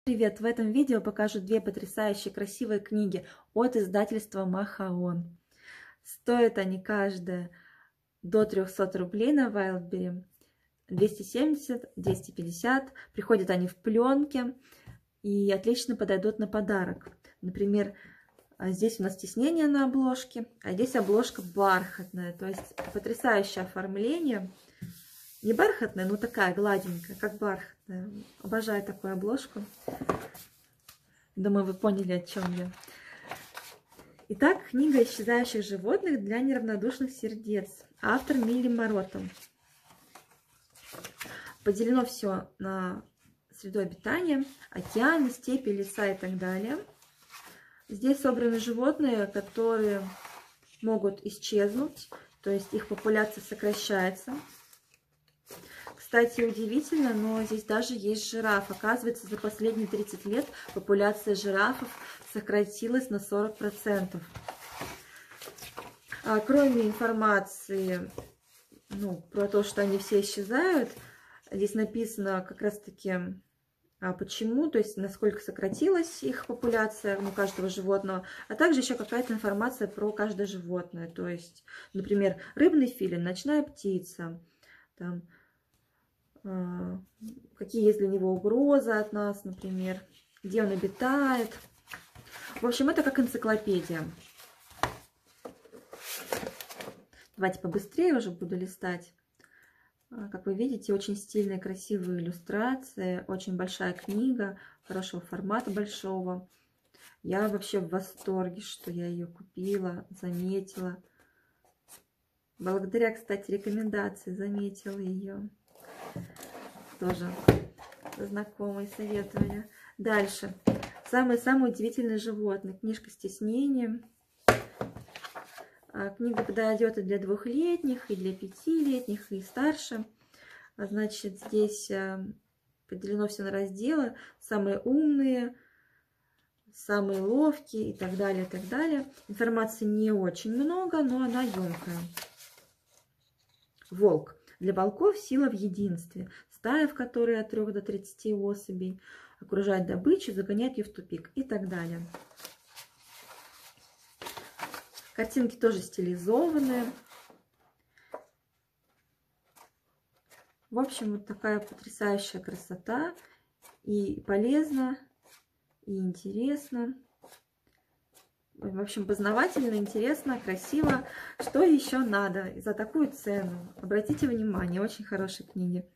Привет! В этом видео покажу две потрясающие красивые книги от издательства Махаон. Стоят они каждая до 300 рублей на Wildberry, 270, 250. Приходят они в пленке и отлично подойдут на подарок. Например, здесь у нас тиснение на обложке, а здесь обложка бархатная, то есть потрясающее оформление. Не бархатная, но такая гладенькая, как бархатная. Обожаю такую обложку. Думаю, вы поняли, о чем я. Итак, книга исчезающих животных для неравнодушных сердец. Автор Милли Морото. Поделено все на среду обитания, океаны, степи, леса и так далее. Здесь собраны животные, которые могут исчезнуть, то есть их популяция сокращается. Кстати, удивительно, но здесь даже есть жираф. Оказывается, за последние 30 лет популяция жирафов сократилась на 40%. Кроме информации про то, что они все исчезают, здесь написано как раз-таки почему, то есть насколько сократилась их популяция, каждого животного, а также еще какая-то информация про каждое животное. То есть, например, рыбный филин, ночная птица, там, какие есть для него угрозы от нас, например, где он обитает. В общем, это как энциклопедия. Давайте побыстрее уже буду листать. Как вы видите, очень стильные, красивые иллюстрации, очень большая книга, хорошего формата, большого. Я вообще в восторге, что я ее купила, заметила. Благодаря, кстати, рекомендации заметила ее. Тоже знакомые советовали. Дальше. Самые удивительные животные. Книжка с тиснением. Книга подойдет и для 2-летних, и для 5-летних, и старше. Значит, здесь поделено все на разделы. Самые умные, самые ловкие и так далее, и так далее. Информации не очень много, но она емкая. Волк. Для волков сила в единстве. Стая, в которой от 3 до 30 особей, окружает добычу, загоняет ее в тупик и так далее. Картинки тоже стилизованные. В общем, вот такая потрясающая красота. И полезно, и интересно. В общем, познавательно, интересно, красиво. Что еще надо за такую цену? Обратите внимание, очень хорошие книги.